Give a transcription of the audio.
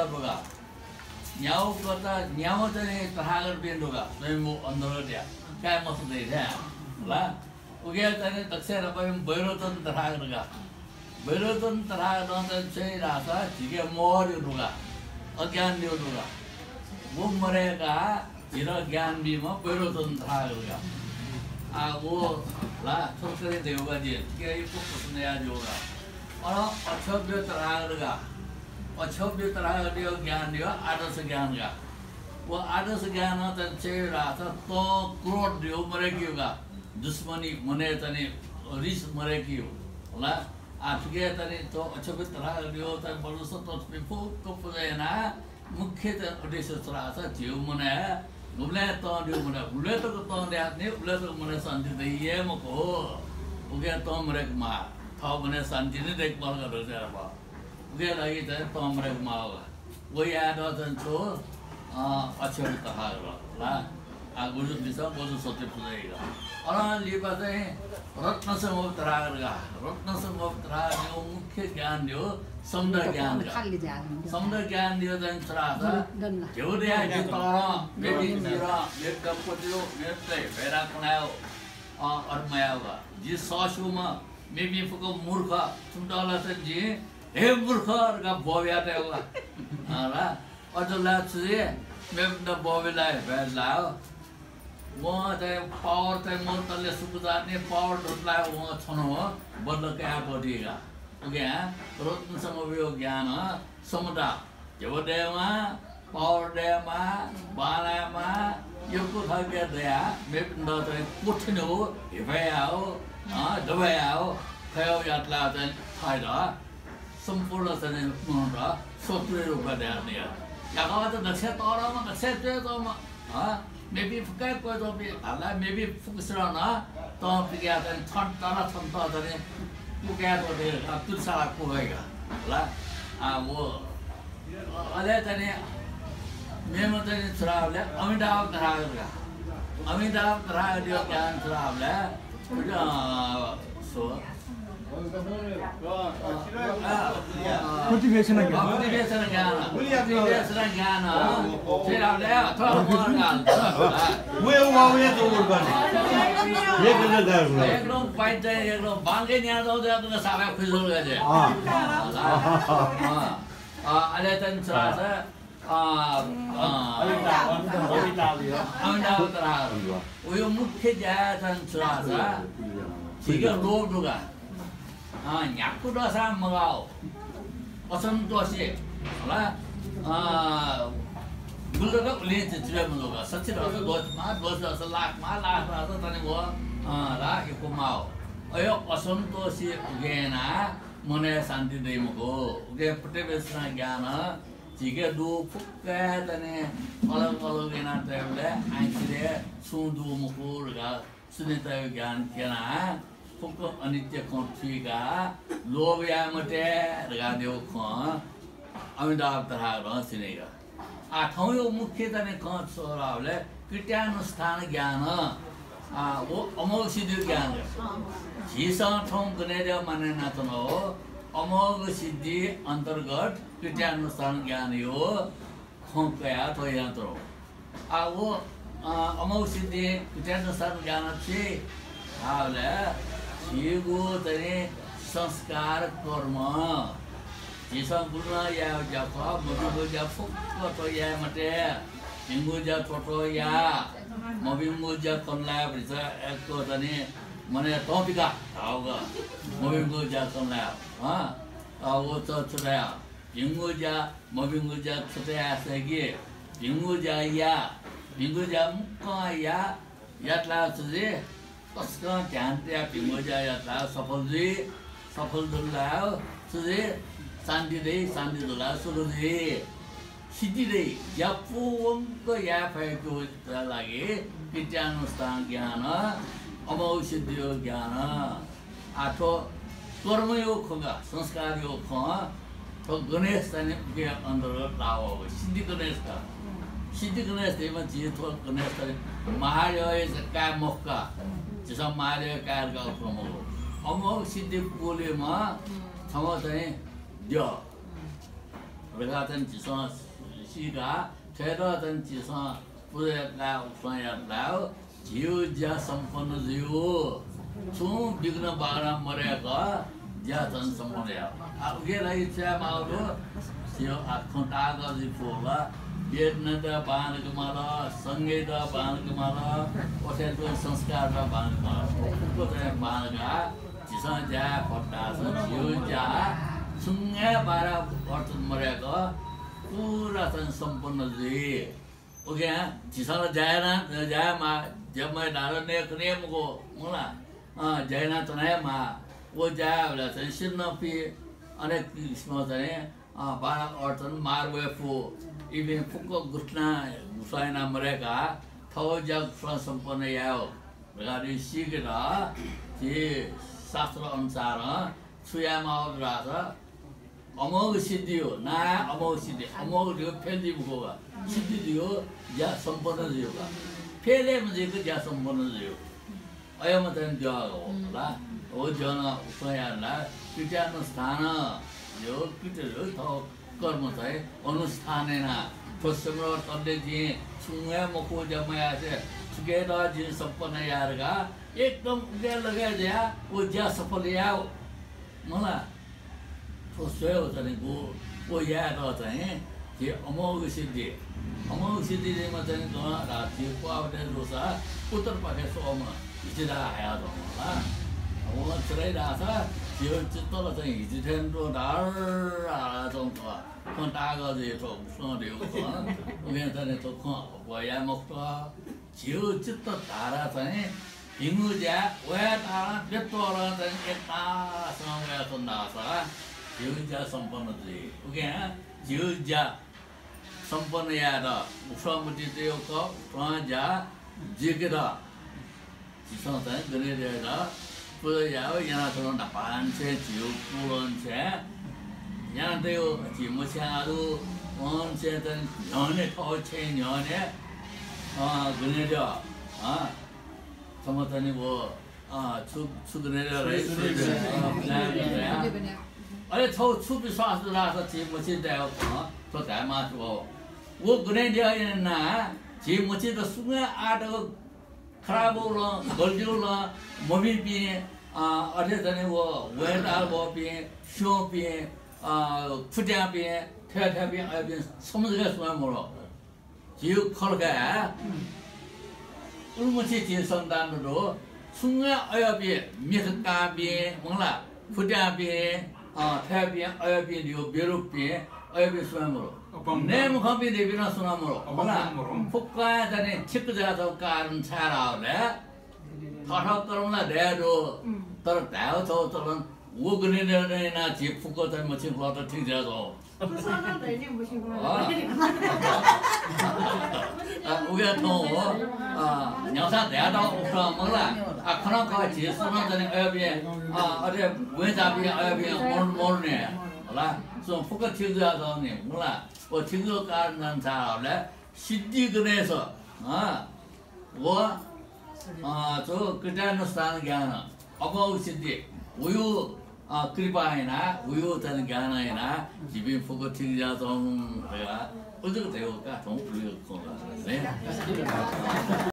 बघा न्याव करता न्यावचं नाही तहागर पेन बघा स्वयंभू अंधळ द्या काय मस्त द्या ला उगे त्याने दक्षिण आपण बैरोतन तहागर का बैरोतन तहागर चाहिँ रासा झिके मोहर बघा अज्ञान देव बघा वो मरेगा हिरो ज्ञान बीमा बैरोतन तहागर का वो ला संस्कृति देवगा जी के ये पसंद है आज होगा और अक्षव्य तहागर का अक्षव्य तरह का ज्ञान दियो आदर्श ज्ञान का वो आदर्श ज्ञान चाहिँ रासा तो क्रोध दियो मरेकी होगा दुश्मनी मने तने रिस मरेकी होला आफिके तने तो अक्षव्य तरह दियो त बलुस तो पिपो को पुजेना मुख्य उद्देश्य रासा जीव मने गुले तो दियो मने गुले तो दे ने गुले तो मने शांति दइए मको उगे तो मरे मा था मने शांति ने देख पाल कर रे dia lagi tadi tomrek mau lah, gue ada tentu acur tahar lah, aku tu bisa bodoh sote pulai lah. Orang libat ni ratna semua terang lah, ratna semua terang dia mukhya ज्ञान dia, samudra ज्ञान dia, samudra ज्ञान dia dan terasa, jauh dia kita orang, beri mira, mereka potio, mereka berak nau, orang maya lah, ji sasuma, maybe fuka murka, sudah lah saja. हे मूर्ख का बोविया ते होगा हाला और जो लास्ट से मैं अपना बोविला है बैठ लाओ वो ते पावर ते मोर तले सुबुदार ने पावर डोटला है वो छनो बदल के आप बढ़ेगा ओके रत्न समवियो ज्ञान समुदा जब देवा पावर देवा बालामा यो को था क्या दया मैं अपना ते कुछ नो हिफायाओ दबायाओ खायो यात्रा ते खायदा संपूर्ण सने मोहरा सोतरे रूपा दे आने या कहाँ तो नक्शे तोरा में नक्शे तो मे भी फुकाय कोई तो भी अल्लाह मे भी फुकस रहा तो क्या तो थन तारा थन तो तने वो क्या तो दे तुझ सारा को होएगा अल्लाह वो अल्लाह तने मैं मतलब चुरावले अमिताभ तरह दियो ज्ञान चुरावले सो motivation again. Motivation again. Motivation again. Saya dah leh, thora thora kan. Where are we to work on? Ye kena dah. Ye kena fight je, ye kena bangke ni ada tu tu sampai khusus je. Ada tu terasa. Anda terasa. Uyu mukhya jaya tu terasa. Jika loh juga. न्याकु दशा मगाओ असंतोषी होला गुल्दका उले चित्रे मलोगा सच्ची रस दोस लाख रस तने वो ला एको माओ अयो असंतोषी उगेना मने शांति देमको उगे प्रतिवेशना ज्ञान जिगे दु फुक्का तने अलग गेना तले आइले सुदु मुकुरगा सुनिता ज्ञान केना फुक्को अनित्य कंठीगा लोभया मटे रगा देव ख अमिताभ तरह रसिनेगा आठौं यो मुख्य तने क सोरावले कृत्यानुष्ठान ज्ञान वो अमोघ सिद्धि ज्ञान झिसा ठौं गने देव माने नाचन हो अमोघ सिद्धि अंतर्गत कृत्यानुष्ठान ज्ञान यो खंकया तो यंत्र वो अमोघ सिद्धि कृत्यानुष्ठान ज्ञान छे आवले जीगो तने संस्कार कर्म जिसा गुना या जापा मबिंगो जापो तो या मटे इंगो जा छोटो या मबिंगो जा कमला बिसा एक तो तने मने टॉपिका आओगा मबिंगो जा कमला वो तो छुटाया इंगो जा मबिंगो जा छुटाया सगे इंगो जा या इंगो जा मुक्का या यात्रा सुजे कसका ध्यान त्या पिंगो जाया था सफल दुलाओ सुजे शांति दुला सुरु दे सिद्धि दे यापुंग को या फायको लागे विद्यानुष्ठान ज्ञान अमोघ सिद्धि ज्ञान आठो कर्मयोग होगा संस्कार योग हो तो गणेश तने के अंतर्गत लाओ सिद्धि गणेश का सिद्धि गणेश देव जी तो गणेश तने महादेव का मुक्का जैसा महादेव कार का प्रमोद अमोघ सिद्धि बोले माँ थमा तने जो 같은 지선 시가 퇴로된 지선 부대가 우선이라고 지우자 선포는지우 총 비그나 바라 머래가 자전 선포래요. 아 그게 나이자 마으로 지우 아콘다가지 포가 비엔나다 바나그마라 संगेदा बानकमाला ओसेतो संस्कारदा बानकमाला कोते बानका जिसन जा पट्टास जिउजा सुंगे बारा वर्तन मरेको पूरा सन सम्पूर्ण जी ओके जिसन जायना जायमा जम्मै नारने कनेमको मला जायना तनायमा वो जायला सन सिनपी अनेक किसिम चाहिँ बारा वर्तन मारवेफु इभेन फुको गुस्ना गुसाइना मरेका थौजा गुस्ना सम्पन्न याओ लगारी सिकेर जे शास्त्र अनुसार छुयामा रास अमोघ सिद्धि हो ना अमोघ सिद्धि अमोघ दियो फेल्दी बुको सिद्धि दियो या सम्पन्न दियो का फेले मजेको या सम्पन्न दियो अयम तन दियो होला ओ जन उसयाला पिटानो स्थान यो पिटरो थौ कर्म चाहिँ अनुष्ठानेना फसम्रो तले जे सुंगे मको जमाया से सुगेदा जे सम्पन्न यारगा एकदम उगे लगे दिया वो ज्या सफल याओ मला फसयो चाहिँ वो याद चाहिँ जे अमोघ सिद्धि जे चाहिँ गना राति पावले रोसा उत्तर पाके सोमा इजिदा आया त होला वो चाहिँ रासा यो चित्तल चाहिँ हिजिथेन्डो डार आजंत कन्टागजे तो सोदेउ उगे चाहिँ तो ख वया मुक्त जिउ चित्त धारा चाहिँ हिमुज्या वया धारा बेतोर चाहिँ एकता समय सुन्दासा जिउज्या सम्पन्न जी उगे जिउज्या सम्पन्न याद उसमति त्यो क प्रजा जिगरा जिसन चाहिँ गनेरेला पुयाओ यहाँ तो नापान से जिउ पुलन से यहाँ तो यो जिमुचारू वन से तो न्याने थाउ छे न्याने गने जो समतनी वो गने जो रही अरे थाउ विश्वास रासा जिमुची देव तो धामा वो गने जो ना जिमुची तो सुने आठ खराब होला गल्ती होला मम्मी पिए अरे जने वो वेदाल वो पिए शो पिए फुटिया पिए ठे पिए अबे समझ गए स्वयं मोरो जिउ खल गया उलमची जी संतान रो सुंगे अयबे मिखका पिए मंगला फुटिया पिए ठे पिए अयबे दियो बेरु पिए अयबे स्वयं मोरो नेम खपी देविना सुना मोरो होला फुक्का जने छिक जातो कारण छाराले थाहा करौला देरो तर धाव छ चलन वो गने ने ना जे फुक्को त मछि फ्लट ठीक जातो सुसाना दैले मछि उगे थो न्यासा देदा उफ्रा मंगला खना का जे सुना जने अयबे अरे वेजा बि अयबे मोर ने होला सो फुक्को ठीक जातो ने होला वो ठीक जो कारण छाराले सिद्धि गनेश वो तो कृतानु स्थान ज्ञान अमोघ सिद्धि उयो कृपा हैन उयो तन ज्ञान हैन जीवी फुको ठीक जातो हैन उजो देव का थौ उयो को